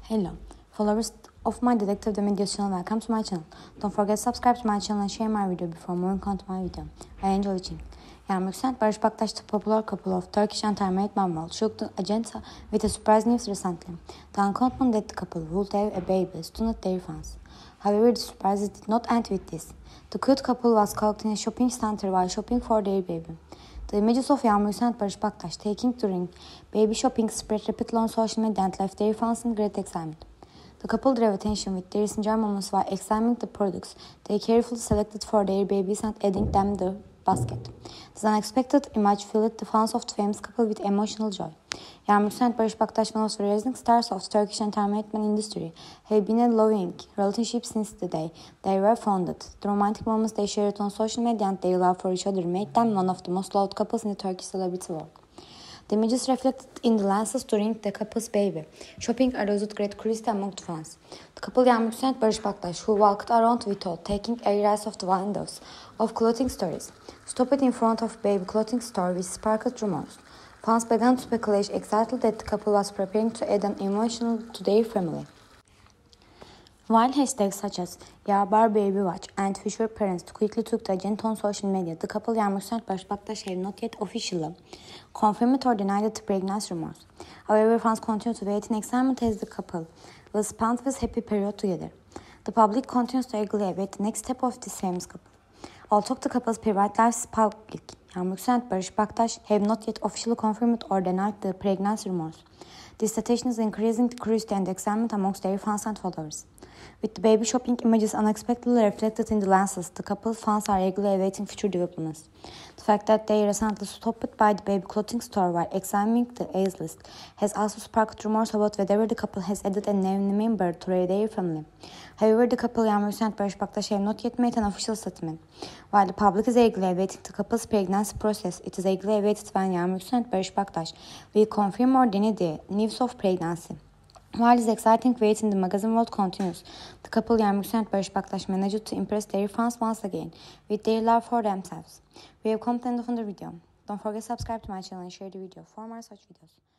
Hello, followers of my Detective The Media channel, welcome to my channel. Don't forget to subscribe to my channel and share my video before moving on to my video. I enjoy watching. Yağmur Yüksel, Barış Baktaş, the popular couple of Turkish and Terminate Marvel, shook the agenda with a surprise news recently. The announcement that the couple would have a baby stunned their fans. However, the surprise did not end with this. The cute couple was caught in a shopping center while shopping for their baby. The images of Yağmur Yüksel and Barış Baktaş taking during baby shopping spread rapidly on social media and left their fans in great excitement. The couple drew attention with their sincere moments while examining the products they carefully selected for their babies and adding them to the basket. This unexpected image filled the fans of the famous couple with emotional joy. Yağmur Yüksel and Barış Baktaş, one of the rising stars of the Turkish entertainment industry, have been a loving relationship since the day they were founded. The romantic moments they shared on social media and their love for each other made them one of the most loved couples in the Turkish celebrity world. The images reflected in the lenses during the couple's baby shopping aroused great curiosity among the fans. The couple Yağmur Yüksel and Barış Baktaş, who walked around Vito, taking areas of the windows of clothing stores, stopped in front of baby clothing store which sparkled rumors. Fans began to speculate exactly that the couple was preparing to add an emotional to their family. While hashtags such as #BabyWatch and Future Parents quickly took the agenda on social media, the couple Yağmur Yüksel and Barış Baktaş have not yet officially confirmed or denied the pregnancy rumors. However, fans continue to wait in excitement as the couple will spend this happy period together. The public continues to eagerly await the next step of this famous couple. Although the couple's private life is public, Yağmur Yüksel and Barış Baktaş have not yet officially confirmed or denied the pregnancy rumors. This situation is increasing the curiosity and excitement amongst their fans and followers. With the baby shopping images unexpectedly reflected in the lenses, the couple's fans are eagerly awaiting future developments. The fact that they recently stopped by the baby clothing store while examining the age list has also sparked rumors about whether the couple has added a new member to their family. However, the couple Yağmur Yüksel and Barış Baktaş have not yet made an official statement. While the public is eagerly awaiting the couple's pregnancy process, it is eagerly awaited when Yağmur Yüksel and Barış Baktaş will confirm or deny the news of pregnancy. While this exciting wait in the magazine world continues, the couple Yağmur Yüksel and Barış Baktaş managed to impress their fans once again with their love for themselves. We have come to the end of the video. Don't forget to subscribe to my channel and share the video for more such videos.